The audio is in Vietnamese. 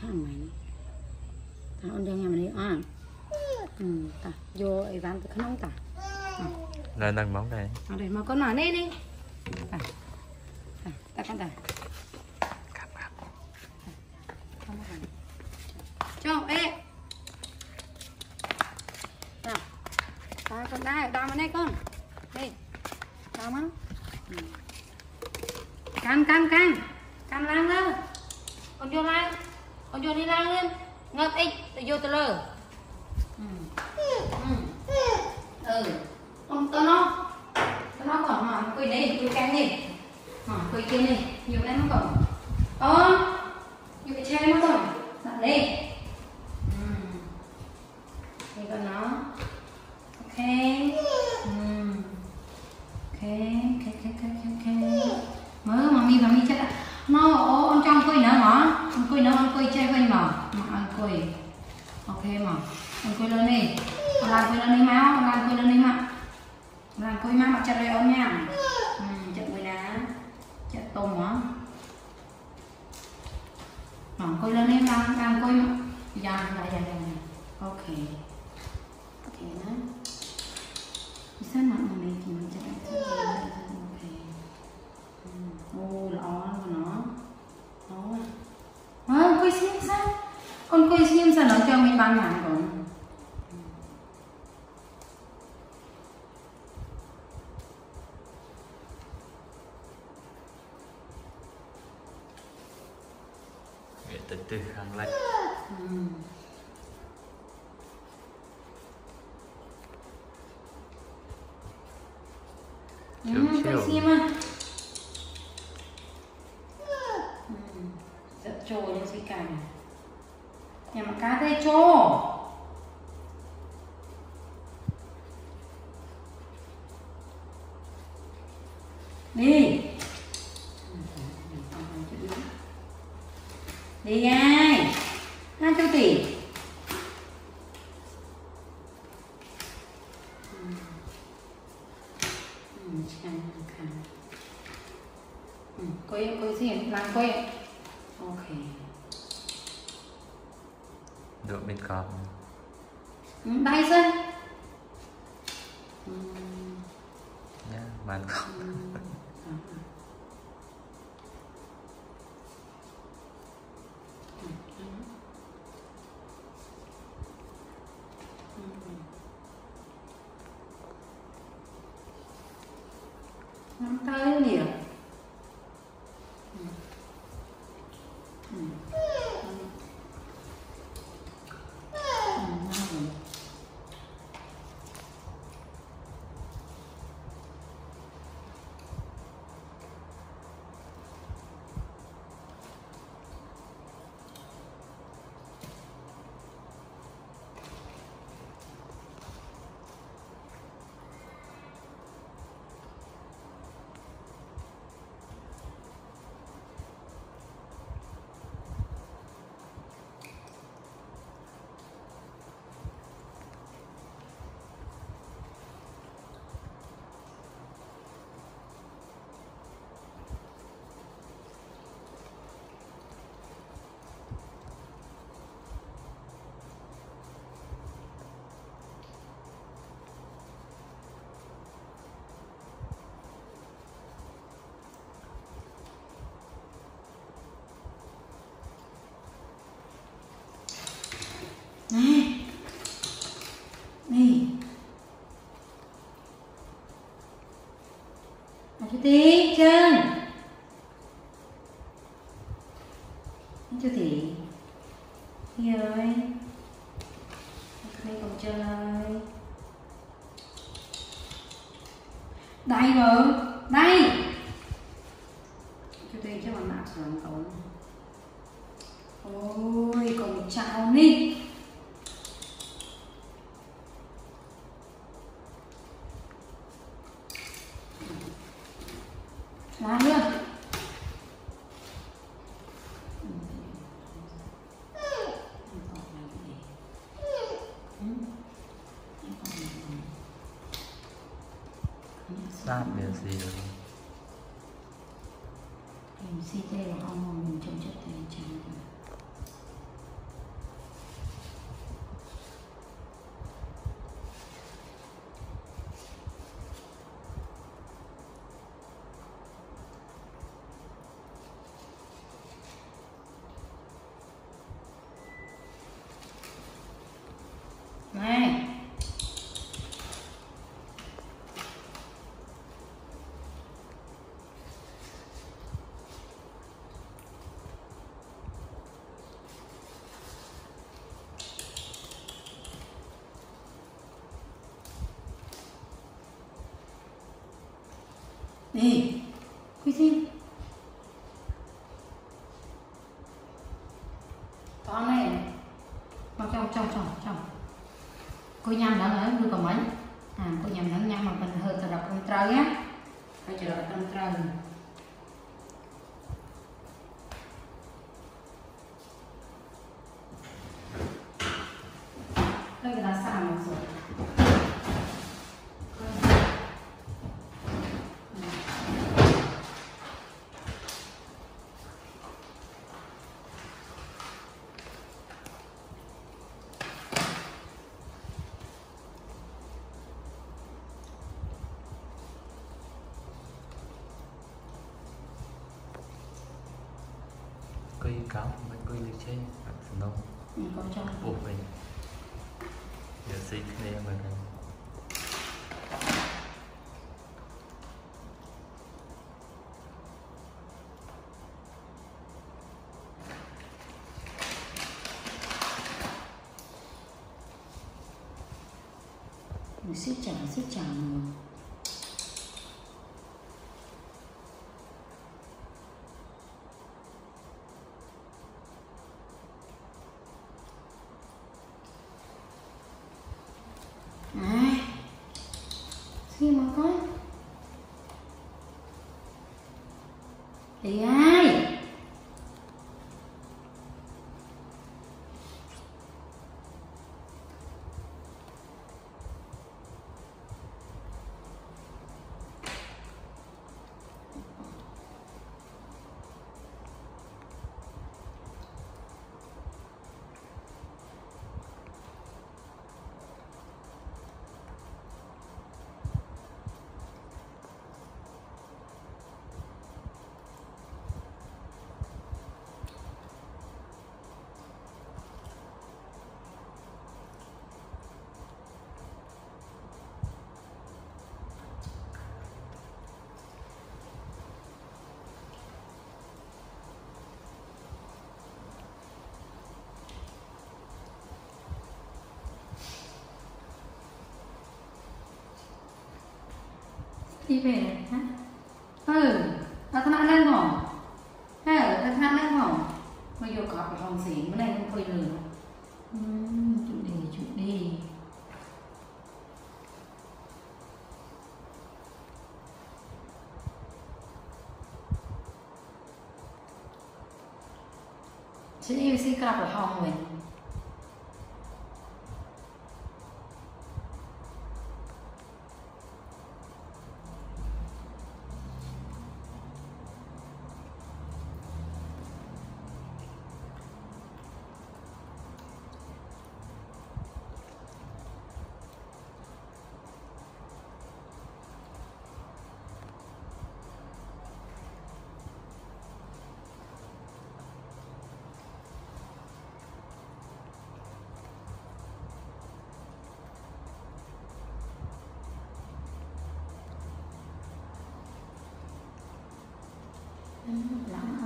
thằng mày thằng ông đang làm này à ta vô ấy ván từ khăn ta là nâng móng đây ở đây mà con nói đi đi ta ta con ta cho ê nào ta con đai đau mà đây con đây đau má can lang lên con vô đi lang lên ngợp ít tôi vô tôi lơ con nó còn mà quỳ đây quỳ canh đi quỳ kia này nhiều đấy nó còn nhiều cái chai nó còn đặt đi thì còn nó ok mới mà mi chắc là nó ông trong quỳ nữa hả ông quỳ chơi quên mà ăn quỳ ok mà ăn quỳ lên đi làm quỳ lên đi máu làm quỳ lên đi mà làm quỳ máu mặt chặt đây ông nha chặt quỳ đá chặt tôm hả quỳ lên đi làm quỳ dạ ok đó sao mặt này thì mình chặt ok ô lỏ nó quỳ xem sao con quỳ xem sao nó cho mình ban hàng rồi từ hàng lạnh quỳ xem à giật trồ như gì cả nhà mà cá tê trồ đi đi ai chú tỷ quay gì làm quay ok được bên cọp bay sân nhá bàn cọp nắm tay nhiều này chú tí chân chú tí đi ơi đây còn chơi đây rồi đây chú tí cho bạn nạp sườn tốn ôi còn chào đi làm luôn sát điều gì rồi em si tê là ông mình trông chất tê chẳng nè quý xin con này vào trong cô nhầm đó nữa đưa còn mấy cô nhầm đó nhầm mà mình hơi tự đọc con trời á phải chờ đợi con trời đây là sao mà rồi Quy cáo mình quy lịch trên nó con cho buộc mình giờ xí kia mình mình siết chặt khi mà coi thì ai đi về này hả ta thằng lên hả ta thằng lên hả bây giờ có cái phòng xỉ bữa nay không quay lửa chút điฉันyêu siกลับไปห้องเว้ยlắm